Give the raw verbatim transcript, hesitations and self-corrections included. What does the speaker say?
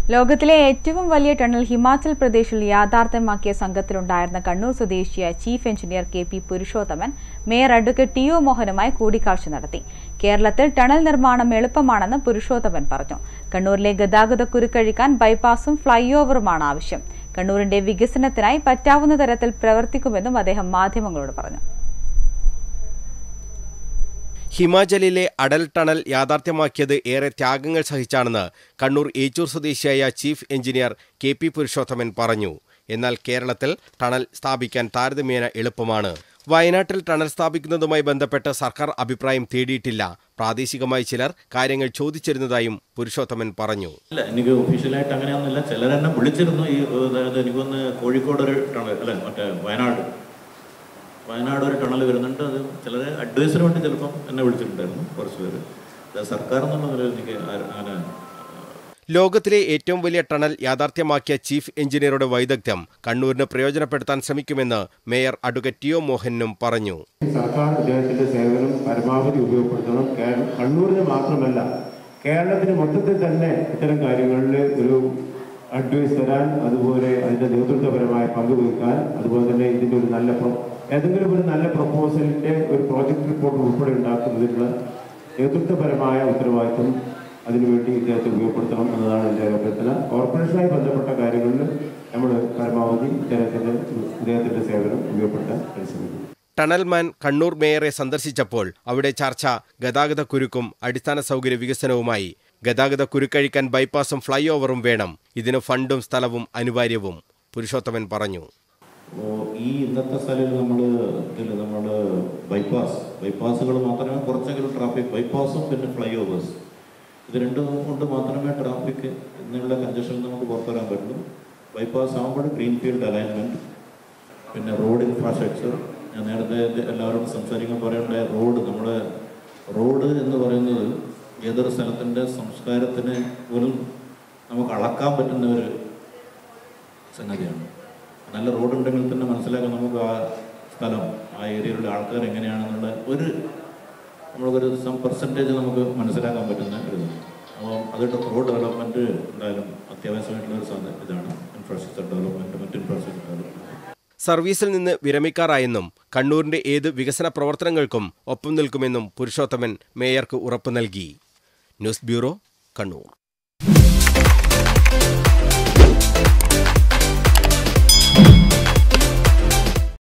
ലോകത്തിലെ ഏറ്റവും വലിയ ടണൽ ഹിമാചൽ പ്രദേശിൽ യാഥാർത്ഥ്യമാക്കിയ സംഘത്തിലുണ്ടായിരുന്ന കണ്ണൂർ സ്വദേശിയായ chief engineer K P Purushothaman mayor advocate T O മോഹനുമായി കൂടിക്കാഴ്ച നടത്തി. കേരളത്തിൽ ടണൽ നിർമ്മാണം എളുപ്പമാണെന്ന് പുരുഷോത്തമൻ പറഞ്ഞു. കണ്ണൂരിലെ ഗതാഗത കുരുക്കഴിക്കാൻ ബൈപ്പാസും ഫ്ലൈ ഓവറുമാണ് ആവശ്യം. കണ്ണൂരിന്റെ വികസനത്തിനായി പറ്റാവുന്ന തരത്തിൽ പ്രവർത്തിക്കുമെന്നും അദ്ദേഹം മാധ്യമങ്ങളോട് പറഞ്ഞു. ഹിമാചലിലെ അടൽ ടണൽ യാഥാർത്ഥ്യമാക്കിയത് ഏറെ ത്യാഗങ്ങൾ സഹിച്ചാണെന്ന് കണ്ണൂർ ഏച്ചൂർ സ്വദേശിയായ chief engineer K P Purushothaman പറഞ്ഞു. എന്നാൽ കേരളത്തിൽ ടണൽ സ്ഥാപിക്കാൻ താരതമ്യേന എളുപ്പമാണ്. വയനാട്ടിൽ ടണൽ സ്ഥാപിക്കുന്നതുമായി ബന്ധപ്പെട്ട് സർക്കാർ അഭിപ്രായം തേടിയിട്ടില്ല. പ്രാദേശികമായി ചിലർ കാര്യങ്ങൾ ചോദിച്ചിരുന്നതായും പുരുഷോത്തമൻ പറഞ്ഞു. എനിക്ക് ഒഫീഷ്യലായിട്ട് അങ്ങനെയൊന്നുമില്ല. ചിലരെന്നെ വിളിച്ചിരുന്നു. ഈ അതായത് എനിക്കൊന്ന് കോഴിക്കോട് ഒരു ടണൽ അല്ല മറ്റേ വയനാട് വയനാട് ഒരു ടണൽ വരുന്നുണ്ട്. അത് ചിലരെ അഡ്വൈസിന് വേണ്ടി ചിലപ്പം എന്നെ വിളിച്ചിട്ടുണ്ടായിരുന്നു കുറച്ച് പേര്. സർക്കാർ എന്നുള്ള നിലയിൽ എനിക്ക് അങ്ങനെ ലോകത്തിലെ ഏറ്റവും വലിയ ടണൽ യാഥാർത്ഥ്യമാക്കിയ ചീഫ് എഞ്ചിനീയറുടെ വൈദഗ്ധ്യം കണ്ണൂരിന് പ്രയോജനപ്പെടുത്താൻ ശ്രമിക്കുമെന്ന് മേയർ അഡ്വക്കേറ്റ് ടി ഒ മോഹനും പറഞ്ഞു. സർക്കാർ ഇദ്ദേഹത്തിന്റെ സേവനം പരമാവധി ഉപയോഗപ്പെടുത്തണം. കണ്ണൂരിന് മാത്രമല്ല കേരളത്തിന് മൊത്തത്തിൽ തന്നെ ഇത്തരം കാര്യങ്ങളിൽ ഒരു അഡ്വൈസ് തരാൻ, അതുപോലെ അതിന്റെ നേതൃത്വപരമായ പങ്കുവയ്ക്കാൻ, അതുപോലെ തന്നെ ഇതിന്റെ ഒരു നല്ല ഏതെങ്കിലും ഒരു നല്ല പ്രപ്പോസലിന്റെ ഒരു പ്രോജക്ട് റിപ്പോർട്ട് ഉൾപ്പെടെ ഉണ്ടാക്കുന്നതിനുള്ള നേതൃത്വപരമായ ഉത്തരവാദിത്വം അതിനുവേണ്ടി ഇദ്ദേഹത്തെ ഉപയോഗപ്പെടുത്തണം എന്നതാണ് എൻ്റെ അഭ്യർത്ഥന. കോർപ്പറേഷനുമായി ബന്ധപ്പെട്ട കാര്യങ്ങളിൽ നമ്മൾ പരമാവധി ഇദ്ദേഹത്തിന്റെ ഇദ്ദേഹത്തിന്റെ സേവനം ഉപയോഗപ്പെടുത്താൻ പരിശ്രമിക്കും. ടണൽമാൻ കണ്ണൂർ മേയറെ സന്ദർശിച്ചപ്പോൾ അവിടെ ചർച്ച ഗതാഗത കുരുക്കും അടിസ്ഥാന സൗകര്യ വികസനവുമായി. ഗതാഗത കുരുക്കഴിക്കാൻ ബൈപ്പാസും ഫ്ലൈ ഓവറും വേണം. ഇതിന് ഫണ്ടും സ്ഥലവും അനിവാര്യവും പുരുഷോത്തമൻ പറഞ്ഞു. ഈ ഇന്നത്തെ സ്ഥലത്തിൽ നമ്മൾ ഇതിൽ നമ്മൾ ബൈപ്പാസ് ബൈപ്പാസുകൾ മാത്രമേ കുറച്ചെങ്കിലും ട്രാഫിക് ബൈപ്പാസും പിന്നെ ഫ്ലൈ ഓവേഴ്സ് ഇത് രണ്ടും കൊണ്ട് മാത്രമേ ട്രാഫിക് എന്നുള്ള കഞ്ചഷൻ നമുക്ക് പുറത്തുവരാൻ പറ്റുള്ളൂ. ബൈപ്പാസ് ആകുമ്പോൾ ഗ്രീൻ ഫീൽഡ് അലൈൻമെൻറ്റ്, പിന്നെ റോഡ് ഇൻഫ്രാസ്ട്രക്ചർ. ഞാൻ നേരത്തെ എല്ലാവരോടും സംസാരിക്കാൻ പറയേണ്ട റോഡ് നമ്മുടെ റോഡ് എന്ന് പറയുന്നത് ഏതൊരു സ്ഥലത്തിൻ്റെ സംസ്കാരത്തിന് പോലും നമുക്ക് അളക്കാൻ പറ്റുന്ന ഒരു സംഗതിയാണ്. നല്ല റോഡ് ഉണ്ടെങ്കിൽ തന്നെ മനസ്സിലാക്കാൻ നമുക്ക് ആ സ്ഥലം ആ ഏരിയയിലുള്ള ആൾക്കാർ എങ്ങനെയാണെന്നുള്ള ഒരു നമുക്കൊരു സം പെർസെൻറ്റേജ് നമുക്ക് മനസ്സിലാക്കാൻ പറ്റുന്ന ഒരു അപ്പോൾ അതിൻ്റെ റോഡ് ഡെവലപ്മെൻറ്റ് എന്തായാലും അത്യാവശ്യമായിട്ടുള്ള ഒരു ഇതാണ്. ഇൻഫ്രാസ്ട്രക്ചർ ഡെവലപ്മെൻറ്റ്, മറ്റ് ഇൻഫ്രാസ്ട്രക്ചർ ഡെവലപ്മെൻറ്റ്. സർവീസിൽ നിന്ന് വിരമിക്കാറായെന്നും കണ്ണൂരിന്റെ ഏത് വികസന പ്രവർത്തനങ്ങൾക്കും ഒപ്പം നിൽക്കുമെന്നും പുരുഷോത്തമൻ മേയർക്ക് ഉറപ്പു നൽകി. News bureau, Kannur.